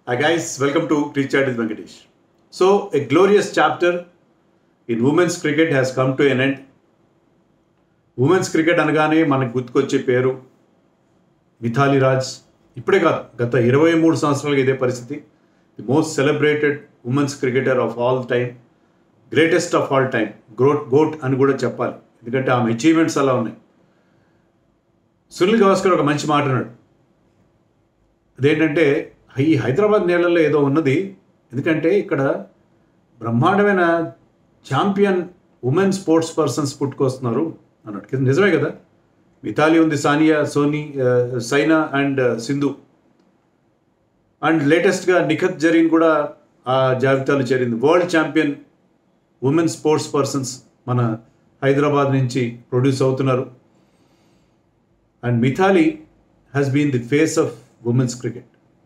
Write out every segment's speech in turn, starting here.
Hi guys, welcome to Chat with Venkatesh. So, a glorious chapter in women's cricket has come to an end. Women's cricket అనగానే మనకు గుర్తుకొచ్చే పేరు మిథాలీ రాజ్. ఇప్పుడే కాదు, గత 23 సంవత్సరాలుగా ఇదే పరిస్థితి. The most celebrated women's cricketer of all time, greatest of all time, GOAT అని కూడా చెప్పాలి. ఎందుకంటే ఆమె అచీవ్మెంట్స్ అలా ఉన్నాయి. సునీల్ గవాస్కర్ ఒక మంచి మాట అన్నాడు. అదేంటంటే ఈ హైదరాబాద్ నేలల్లో ఏదో ఉన్నది, ఎందుకంటే ఇక్కడ బ్రహ్మాండమైన ఛాంపియన్ ఉమెన్ స్పోర్ట్స్ పర్సన్స్ పుట్టుకొస్తున్నారు అన్నట్టు. నిజమే కదా, మిథాలీ ఉంది, సానియా, సైనా అండ్ సింధు, అండ్ లేటెస్ట్గా నిఖత్ జరీన్ కూడా ఆ జాబితాలో చేరింది. World champion women sports persons మన హైదరాబాద్ నుంచి ప్రొడ్యూస్ అవుతున్నారు. And Mithali has been the face of women's cricket,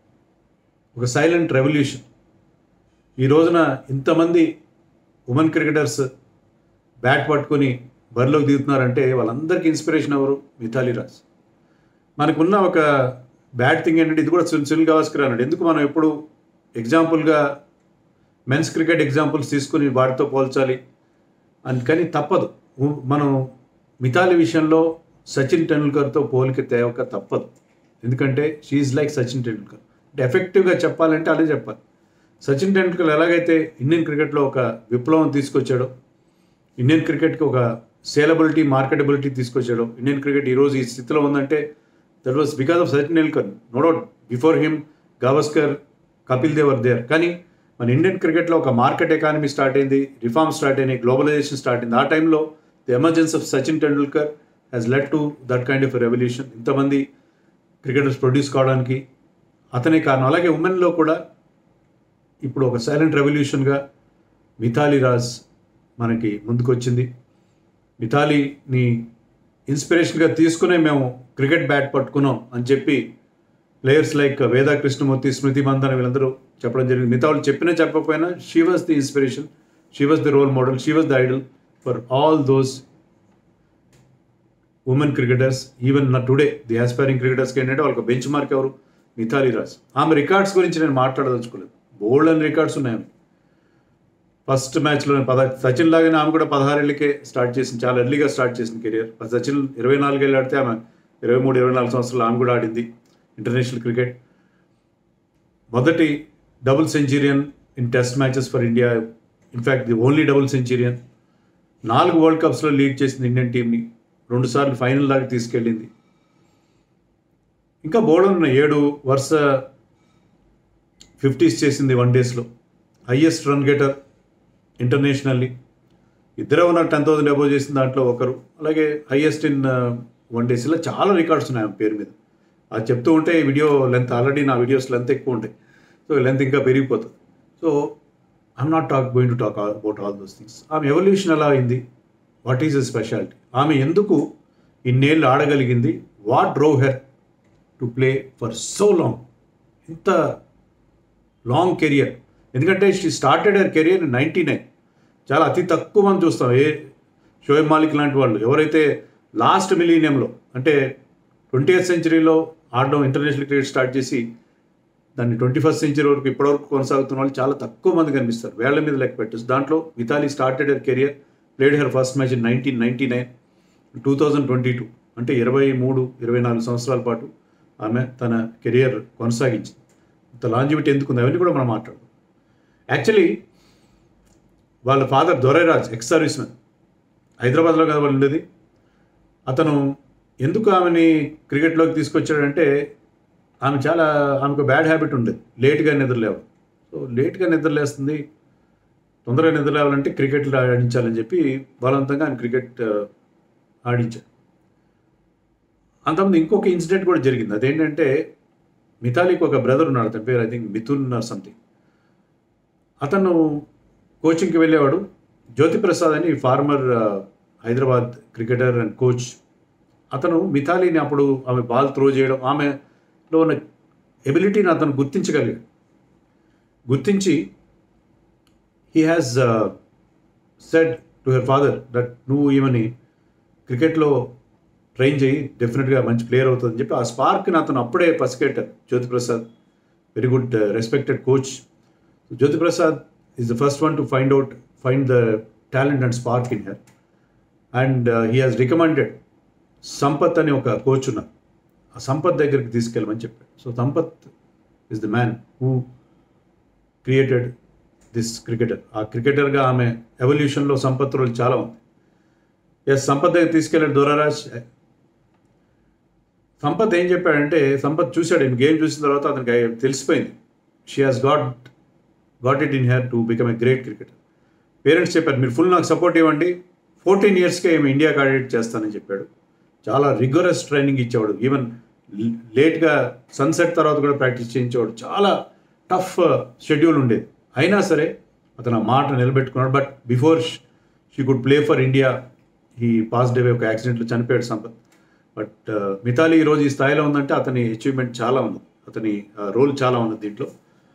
ఒక సైలెంట్ రెవల్యూషన్. ఈ రోజున ఇంతమంది ఉమెన్ క్రికెటర్స్ బ్యాట్ పట్టుకొని బరిలోకి దిగుతున్నారంటే వాళ్ళందరికీ ఇన్స్పిరేషన్ ఎవరు? మిథాలీ రాజ్. మనకున్న ఒక బ్యాడ్ థింగ్ ఏంటంటే, ఇది కూడా సునీల్ గవాస్కర్ అన్నాడు, ఎందుకు మనం ఎప్పుడు ఎగ్జాంపుల్గా మెన్స్ క్రికెట్ ఎగ్జాంపుల్స్ తీసుకుని వాటితో పోల్చాలి అని. కానీ తప్పదు, మనం మిథాలీ విషయంలో సచిన్ టెండూల్కర్తో పోలిక తేవక తప్పదు. ఎందుకంటే షీఈ్ లైక్ సచిన్ టెండూల్కర్. అంటే ఎఫెక్టివ్గా చెప్పాలంటే అదే చెప్పాలి. సచిన్ టెండూల్కర్ ఎలాగైతే ఇండియన్ క్రికెట్లో ఒక విప్లవం తీసుకొచ్చాడో, ఇండియన్ క్రికెట్కి ఒక సేలబిలిటీ, మార్కెటబిలిటీ తీసుకొచ్చాడో, ఇండియన్ క్రికెట్ ఈరోజు ఈ స్థితిలో ఉందంటే that was because of Sachin Tendulkar. No doubt, before him Gavaskar, Kapil Dev were there. కానీ మన ఇండియన్ క్రికెట్లో ఒక మార్కెట్ ఎకానమీ స్టార్ట్ అయింది, రిఫార్మ్ స్టార్ట్ అయినాయి, గ్లోబలైజేషన్ స్టార్ట్ అయింది. ఆ టైంలో the emergence of Sachin Tendulkar has led to that kind of revolution. ఇంతమంది క్రికెటర్స్ ప్రొడ్యూస్ కావడానికి అతనే కారణం. అలాగే ఉమెన్లో కూడా ఇప్పుడు ఒక సైలెంట్ రెవల్యూషన్గా మిథాలీ రాజ్ మనకి ముందుకు వచ్చింది. మిథాలీని ఇన్స్పిరేషన్గా తీసుకునే మేము క్రికెట్ బ్యాట్ పట్టుకున్నాం అని చెప్పి ప్లేయర్స్ లైక్ వేదా కృష్ణమూర్తి, స్మృతి మందన వీళ్ళందరూ చెప్పడం జరిగింది. మిథాలీ చెప్పినా చెప్పకపోయినా she was the inspiration, she was the role model, she was the idol for all those women cricketers. Even నా టుడే ది ఆస్పైరింగ్ క్రికెటర్స్కి ఏంటంటే వాళ్ళకి బెంచ్ మార్క్ ఎవరు? మిథాలీ రాజ్. ఆమె రికార్డ్స్ గురించి నేను మాట్లాడదలుచుకోలేదు, బోల్డ్ అని రికార్డ్స్ ఉన్నాయి ఆమె. ఫస్ట్ మ్యాచ్లో సచిన్ లాగానే ఆమె కూడా 16 ఏళ్ళకే స్టార్ట్ చేసింది, చాలా ఎర్లీగా స్టార్ట్ చేసింది కెరియర్. సచిన్ 24 ఏళ్ళు ఆడితే ఆమె 23-24 సంవత్సరాలు ఆమె కూడా ఆడింది ఇంటర్నేషనల్ క్రికెట్. మొదటి double centurion in test matches for India, in fact the only double centurion. 4 world కప్స్లో లీడ్ చేసింది ఇండియన్ టీంని, 2 సార్లు ఫైనల్ దాకా తీసుకెళ్ళింది. ఇంకా బోల్డ్ ఉన్న 7 వరుస 50s చేసింది వన్ డేస్లో. Highest run getter internationally. ఇద్దరే ఉన్నారు 10,000 అబోవ్ చేసిన దాంట్లో ఒకరు. అలాగే హయ్యెస్ట్ ఇన్ వన్ డేస్. ఇలా చాలా రికార్డ్స్ ఉన్నాయి ఆమె పేరు మీద. అది చెప్తూ ఉంటే వీడియో లెంత్, ఆల్రెడీ నా వీడియోస్ లెంత్ ఎక్కువ ఉంటాయి, సో లెంత్ ఇంకా పెరిగిపోతుంది. So I'm not going to talk about all those things. ఆమె ఎవల్యూషన్ ఎలా అయింది, వాట్ ఈజ్ ఎ స్పెషాలిటీ, ఆమె ఎందుకు ఇన్నేళ్ళు ఆడగలిగింది, what drove her to play for so long, ఇంత లాంగ్ కెరియర్. ఎందుకంటే she started her career in 99. చాలా అతి తక్కువ మంది చూస్తాం, ఏ షోయబ్ మాలిక్ లాంటి వాళ్ళు ఎవరైతే లాస్ట్ మిలీనియంలో అంటే 20th సెంచరీలో ఆడడం, ఇంటర్నేషనల్ క్రికెట్ స్టార్ట్ చేసి దాన్ని 21st సెంచరీ వరకు ఇప్పటివరకు కొనసాగుతున్న వాళ్ళు చాలా తక్కువ మంది కనిపిస్తారు, వేళ్ల మీద లెక్క పెట్టచ్చు. దాంట్లో Mithali started her career, played her first match in 1999, 2022 అంటే 23-24 సంవత్సరాల పాటు ఆమె తన కెరియర్ కొనసాగించింది. ఇంత లాంజివిటీ ఎందుకుంది అవన్నీ కూడా మనం మాట్లాడదాం. యాక్చువల్లీ వాళ్ళ father Dorairaj ex service man, హైదరాబాద్లో కదా వాళ్ళు ఉండేది. అతను ఎందుకు ఆమెని క్రికెట్లోకి తీసుకొచ్చాడంటే, ఆమెకు బ్యాడ్ హ్యాబిట్ ఉండేది, లేట్గా నిద్రలేవడం. సో లేట్గా నిద్రలేస్తుంది, తొందరగా నిద్రలేవాలంటే క్రికెట్లో ఆడించాలని చెప్పి బలవంతంగా ఆయన క్రికెట్ ఆడించాడు. అంతకుముందు ఇంకొక ఇన్సిడెంట్ కూడా జరిగింది. అదేంటంటే, మిథాలీకి ఒక బ్రదర్ ఉన్నాడు, అతని పేరు I think Mithun or something. అతను కోచింగ్కి వెళ్ళేవాడు. జ్యోతిప్రసాద్ అని former Hyderabad cricketer and coach. అతను మిథాలీని అప్పుడు ఆమె బాల్ త్రో చేయడం, ఆమెలో ఉన్న ఎబిలిటీని అతను గుర్తించగలిగాడు. గుర్తించి he has said to her father that నువ్వు ఈమెని క్రికెట్లో ట్రైన్ చేయి, డెఫినెట్గా మంచి ప్లేయర్ అవుతుందని చెప్పి ఆ స్పార్క్ని అతను అప్పుడే పసిగట్టారు Jyotiprasad. Very good respected coach. Jyoti Prasad is the first one to find the talent and spark in her. And he has recommended Sampath అని ఒక కోచ్ ఉన్నారు, ఆ సంపత్ దగ్గరికి తీసుకెళ్ళమని చెప్పాడు. So Sampath is the man who created this cricketer. ఆ క్రికెటర్గా ఆమె ఎవల్యూషన్లో సంపత్ రోల్ చాలా ఉంది. ఎస్, సంపత్ దగ్గర తీసుకెళ్ళాడు దొరరాజ్. సంపత్ ఏం చెప్పాడంటే, సంపత్ చూశాడు, ఈయన గేమ్ చూసిన తర్వాత అతనికి తెలిసిపోయింది, she has got it in her to become a great cricketer. Parents చెప్పారు, మీరు ఫుల్ నాకు సపోర్ట్ ఇవ్వండి, 14 yearsకే ఏమి ఇండియా క్యాడెట్ చేస్తానని చెప్పాడు. చాలా రిగరస్ ట్రైనింగ్ ఇచ్చేవాడు, ఈవెన్ లేట్గా సన్సెట్ తర్వాత కూడా ప్రాక్టీస్ చేయించేవాడు. చాలా టఫ్ షెడ్యూల్ ఉండేది, అయినా సరే అతను ఆ మాట నిలబెట్టుకున్నాడు. But before she could play for India he passed away, ఒక యాక్సిడెంట్లో చనిపోయాడు సంపత్. బట్ మిథాలీ ఈరోజు ఈ స్థాయిలో ఉందంటే అతని అచీవ్మెంట్ చాలా ఉంది, అతని రోల్ చాలా ఉంది దీంట్లో.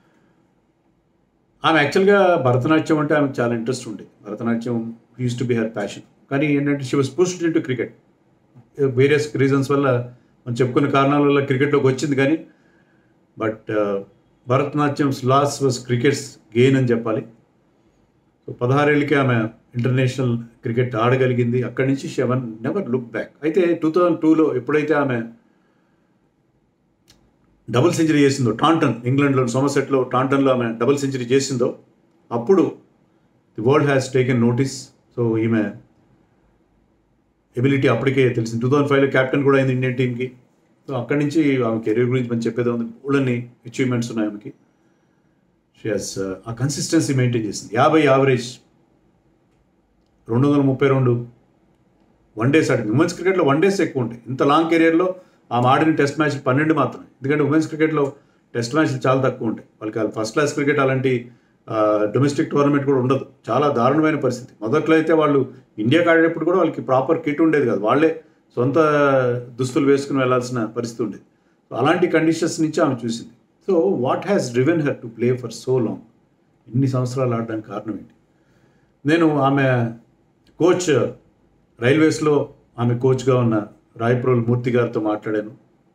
ఆమె యాక్చువల్గా భరతనాట్యం అంటే ఆమెకు చాలా ఇంట్రెస్ట్ ఉండేది. Bharatanatyam used to be her passion. కానీ ఏంటంటే she was pushed into cricket. Various reasons వల్ల, మనం చెప్పుకున్న కారణాల వల్ల క్రికెట్లోకి వచ్చింది. కానీ but Bharatanatyam loss was cricket's gain అని చెప్పాలి. సో 16 ఏళ్ళకి ఆమె ఇంటర్నేషనల్ క్రికెట్ ఆడగలిగింది. అక్కడి నుంచి షీ నెవర్ లుక్ బ్యాక్. అయితే 2002లో ఎప్పుడైతే ఆమె డబుల్ సెంచరీ చేసిందో, టాంటన్, ఇంగ్లాండ్లో సోమర్సెట్లో టాంటన్లో ఆమె డబుల్ సెంచరీ చేసిందో, అప్పుడు the world has taken notice. So ఈమె ఎబిలిటీ అప్పటికే తెలిసింది. 2005లో క్యాప్టెన్ కూడా అయింది ఇండియన్ టీమ్కి. సో అక్కడి నుంచి ఆమె కెరీర్ గురించి మనం చెప్పేది ఉంది, ఊళ్ళని అచీవ్మెంట్స్ ఉన్నాయి ఆమెకి. షీ హాస్ ఆ కన్సిస్టెన్సీ మెయింటైన్ చేసింది. 50 యావరేజ్, 232 వన్ డేస్ ఆడింది. ఉమెన్స్ క్రికెట్లో వన్ డేస్ ఎక్కువ ఉంటాయి. ఇంత లాంగ్ కెరియర్లో ఆమె ఆడిన టెస్ట్ మ్యాచ్లు 12 మాత్రమే. ఎందుకంటే ఉమెన్స్ క్రికెట్లో టెస్ట్ మ్యాచ్లు చాలా తక్కువ ఉంటాయి. వాళ్ళకి ఫస్ట్ క్లాస్ క్రికెట్ అలాంటి డొమెస్టిక్ టోర్నమెంట్ కూడా ఉండదు. చాలా దారుణమైన పరిస్థితి. మొదట్లో అయితే వాళ్ళు ఇండియాకి ఆడేటప్పుడు కూడా వాళ్ళకి ప్రాపర్ కిట్ ఉండేది కాదు, వాళ్ళే సొంత దుస్తులు వేసుకుని వెళ్లాల్సిన పరిస్థితి ఉండేది. సో అలాంటి కండిషన్స్ నుంచి ఆమె చూసింది. So what has driven her to play for so long? ఇన్ని సంవత్సరాలు ఆడడానికి కారణం ఏంటి? నేను ఆమె కోచ్, రైల్వేస్లో ఆమె కోచ్గా ఉన్న రాయప్రోల్ మూర్తి గారితో మాట్లాడాను.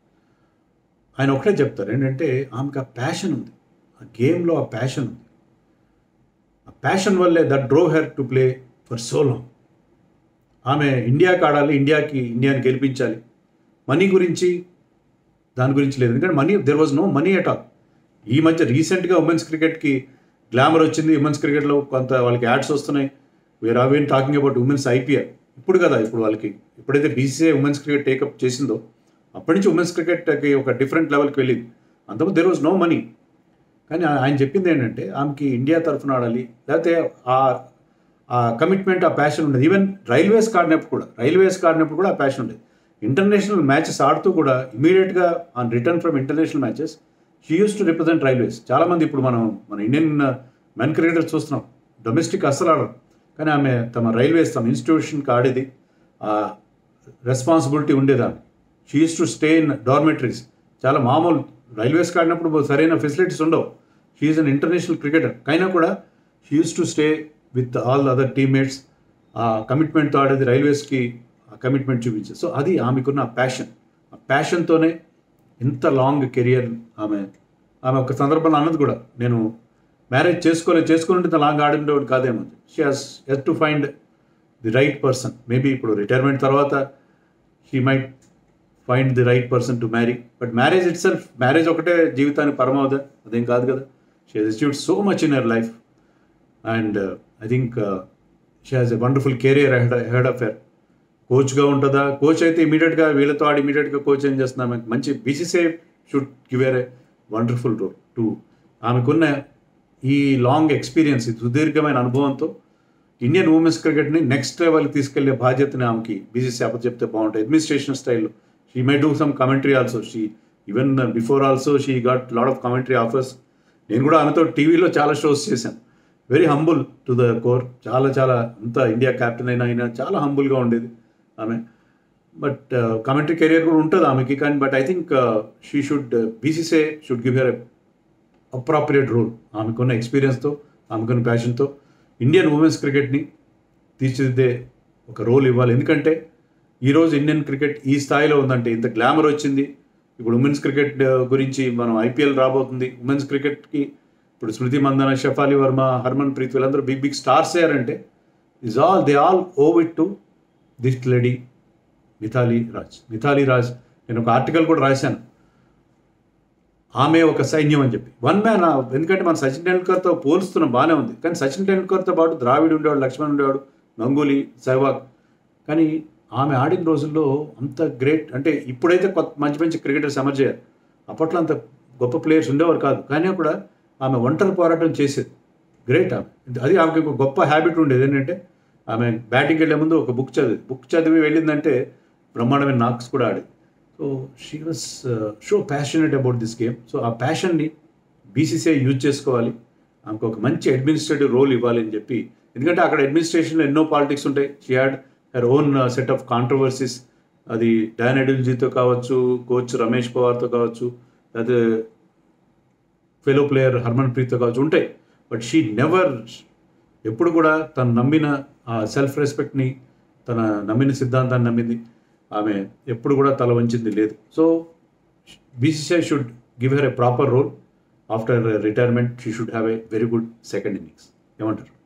ఆయన ఒకటే చెప్తారు, ఏంటంటే ఆమెకు ఆ ప్యాషన్ ఉంది, ఆ గేమ్లో ఆ ప్యాషన్ ఉంది. ఆ ప్యాషన్ వల్లే that drove her to play for so long. ఆమె ఇండియాకి ఆడాలి, ఇండియాని గెలిపించాలి. మనీ గురించి దాని గురించి లేదు, ఎందుకంటే there was no money at all. ఈ మధ్య రీసెంట్గా ఉమెన్స్ క్రికెట్కి గ్లామర్ వచ్చింది. ఉమెన్స్ క్రికెట్లో కొంత వాళ్ళకి యాడ్స్ వస్తున్నాయి. Where are been talking about women's IPL. ఇప్పుడు కదా, ఇప్పుడు వాళ్ళకి ఎప్పుడైతే బీసీసీఐ ఉమెన్స్ క్రికెట్ టేకప్ చేసిందో అప్పటి నుంచి ఉమెన్స్ క్రికెట్కి ఒక డిఫరెంట్ లెవెల్కి వెళ్ళింది. అంతకుముందు దెర్ వాజ్ నో మనీ. కానీ ఆయన చెప్పింది ఏంటంటే ఆమెకి ఇండియా తరఫున ఆడాలి, లేకపోతే ఆ కమిట్మెంట్, ఆ ప్యాషన్ ఉండేది. ఈవెన్ రైల్వేస్కి ఆడినప్పుడు కూడా ఆ ప్యాషన్ ఉండేది. ఇంటర్నేషనల్ మ్యాచెస్ ఆడుతూ కూడా ఇమీడియట్గా on return from international matches she used to represent Railways. చాలామంది ఇప్పుడు మన ఇండియన్ మెన్ క్రికెటర్స్ చూస్తున్నాం, డొమెస్టిక్ అస్సలు ఆడరు, కానీ ఆమె తమ రైల్వేస్, తమ ఇన్స్టిట్యూషన్కి ఆడేది. రెస్పాన్సిబిలిటీ ఉండేది ఆమె. She used to stay in dormitories. చాలా మామూలు రైల్వేస్కి ఆడినప్పుడు సరైన ఫెసిలిటీస్ ఉండవు. She is an international cricketer, అయినా కూడా she used to stay with all other teammates. ఆ కమిట్మెంట్తో ఆడేది, రైల్వేస్కి ఆ కమిట్మెంట్ చూపించేది. సో అది ఆమెకున్న ప్యాషన్. ఆ ప్యాషన్తోనే ఇంత లాంగ్ కెరియర్ ఆమె ఒక సందర్భంలో అన్నది కూడా, నేను మ్యారేజ్ చేసుకుంటే ఇంత లాంగ్ ఆడినోడు కాదేమో. She has to find the right person. Maybe ఇప్పుడు రిటైర్మెంట్ తర్వాత she might find the right person to marry. But marriage ఒకటే జీవితానికి పరమావధి అదేం కాదు కదా. She has achieved so much in her life and I think she has a wonderful career ahead of her. కోచ్గా ఉంటుందా? కోచ్ అయితే ఇమీడియట్గా వీళ్ళతో ఆడి ఇమీడియట్గా కోచ్ ఏం చేస్తున్నాం, మంచి BCCI should give a wonderful role to. ఆమెకున్న ఈ లాంగ్ ఎక్స్పీరియన్స్, ఈ సుదీర్ఘమైన అనుభవంతో ఇండియన్ ఉమెన్స్ క్రికెట్ని నెక్స్ట్ లెవెల్కి తీసుకెళ్లే బాధ్యతని ఆమెకి బీసీసీఐ అప్పచెప్తే బాగుంటుంది. అడ్మినిస్ట్రేషన్ స్టైల్లో she may do some commentary also. Even before also she got lot of commentary offers. నేను కూడా ఆమెతో టీవీలో చాలా షోస్ చేశాను. Very humble to the core. చాలా అంత ఇండియా క్యాప్టెన్ అయినా చాలా హంబుల్గా ఉండేది ఆమె. బట్ కమెంటరీ కెరియర్ కూడా ఉంటుంది ఆమెకి. కానీ but I think BCCI should give her appropriate role. ఆమెకున్న ఎక్స్పీరియన్స్తో, ఆమెకున్న ప్యాషన్తో ఇండియన్ ఉమెన్స్ క్రికెట్ని తీర్చిదిద్దే ఒక రోల్ ఇవ్వాలి. ఎందుకంటే ఈరోజు ఇండియన్ క్రికెట్ ఈ స్థాయిలో ఉందంటే, ఇంత గ్లామర్ వచ్చింది, ఇప్పుడు ఉమెన్స్ క్రికెట్ గురించి మనం ఐపీఎల్ రాబోతుంది. ఉమెన్స్ క్రికెట్కి ఇప్పుడు స్మృతి మందన, షఫాలి వర్మ, హర్మన్ ప్రీత్ వీళ్ళందరూ బిగ్ బిగ్ స్టార్స్ అయ్యారంటే they all owe it to this lady Mithali Raj. నేను ఒక ఆర్టికల్ కూడా రాశాను, ఆమె ఒక సైన్యం అని చెప్పి. One man. ఎందుకంటే మన సచిన్ టెండూల్కర్తో పోలుస్తున్నాం, బాగానే ఉంది. కానీ సచిన్ టెండూల్కర్తో పాటు ద్రావిడ్ ఉండేవాడు, లక్ష్మణ్ ఉండేవాడు, గంగూలీ, సెహ్వాగ్. కానీ ఆమె ఆడిన రోజుల్లో అంత గ్రేట్ అంటే ఇప్పుడైతే మంచి మంచి క్రికెటర్స్ ఎమర్జ్ అయ్యారు. అప్పట్లో అంత గొప్ప ప్లేయర్స్ ఉండేవారు కాదు. కానీ కూడా ఆమె ఒంటరి పోరాటం చేసేది. గ్రేట్ ఆమె. అది ఆమెకి ఒక గొప్ప హ్యాబిట్ ఉండేది ఏంటంటే ఆమె బ్యాటింగ్కి వెళ్ళే ముందు ఒక బుక్ చదివి వెళ్ళిందంటే బ్రహ్మాండమైన నాక్స్ కూడా ఆడేది. So she was so passionate about this game. So ఆ ప్యాషన్ని బీసీసీఐ యూజ్ చేసుకోవాలి, ఆమెకు ఒక మంచి అడ్మినిస్ట్రేటివ్ రోల్ ఇవ్వాలి అని చెప్పి. ఎందుకంటే అక్కడ అడ్మినిస్ట్రేషన్లో ఎన్నో పాలిటిక్స్ ఉంటాయి. She had her own set of controversies. అది డాన్ ఎడిల్జీతో కావచ్చు, కోచ్ రమేష్ పవార్తో కావచ్చు, లేకపోతే ఫెలో ప్లేయర్ హర్మన్ ప్రీత్తో కావచ్చు, ఉంటాయి. బట్ షీ నెవర్, ఎప్పుడు కూడా తను నమ్మిన ఆ సెల్ఫ్ రెస్పెక్ట్ని, తన నమ్మిన సిద్ధాంతాన్ని నమ్మింది. ఆమె ఎప్పుడు కూడా తల వంచింది లేదు. So BCCI should give her a proper role. After retirement she should have a very good second innings. ఏమంటారు?